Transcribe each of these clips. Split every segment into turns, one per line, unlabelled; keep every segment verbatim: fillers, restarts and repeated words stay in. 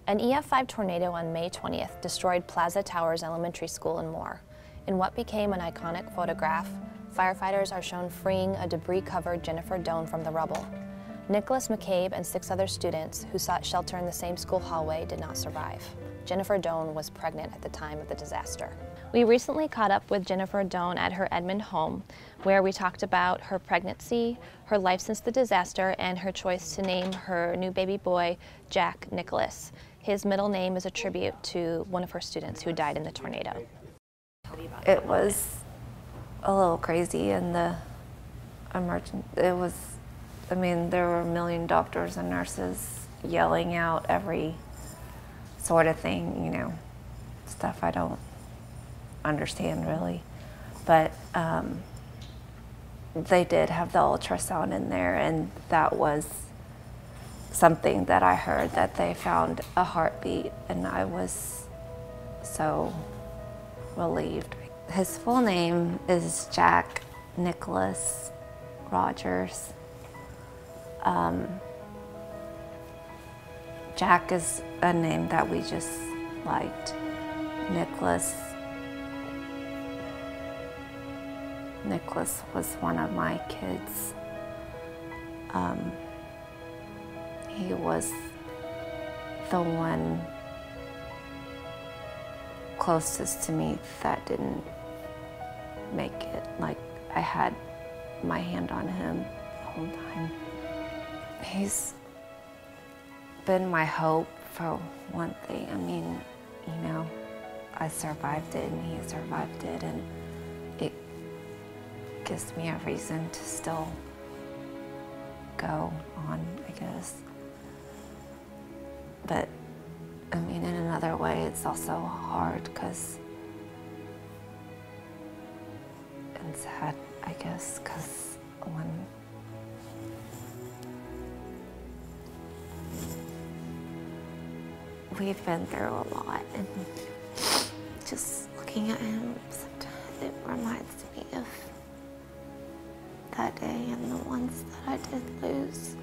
An E F five tornado on May twentieth destroyed Plaza Towers Elementary School and more. In what became an iconic photograph, firefighters are shown freeing a debris-covered Jennifer Doan from the rubble. Nicholas McCabe and six other students who sought shelter in the same school hallway did not survive. Jennifer Doan was pregnant at the time of the disaster. We recently caught up with Jennifer Doan at her Edmond home, where we talked about her pregnancy, her life since the disaster, and her choice to name her new baby boy Jack Nicholas. His middle name is a tribute to one of her students who died in the tornado.
It was a little crazy in the emergent. It was, I mean, there were a million doctors and nurses yelling out every sort of thing, you know, stuff I don't understand really. But um, they did have the ultrasound in there, and that was something that I heard, that they found a heartbeat, and I was so relieved. His full name is Jack Nicholas Rogers. Um, Jack is a name that we just liked. Nicholas, Nicholas was one of my kids. Um, he was the one closest to me that didn't make it. Like, I had my hand on him the whole time. He's been my hope for one thing. I mean, you know, I survived it and he survived it, and it gives me a reason to still go on, I guess. But I mean, in another way, it's also hard because, and sad, I guess, because when we've been through a lot, and just looking at him, sometimes it reminds me of that day and the ones that I did lose.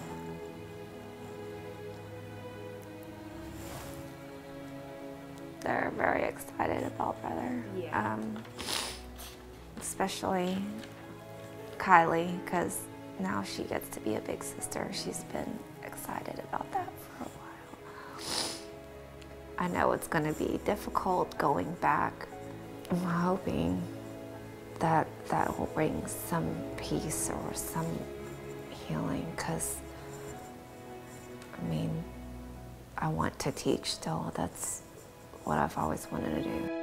They're very excited about brother, yeah. um, especially Kylie, because now she gets to be a big sister. She's been excited about that for a while. I know it's going to be difficult going back. I'm hoping that that will bring some peace or some healing, because, I mean, I want to teach still. That's what I've always wanted to do.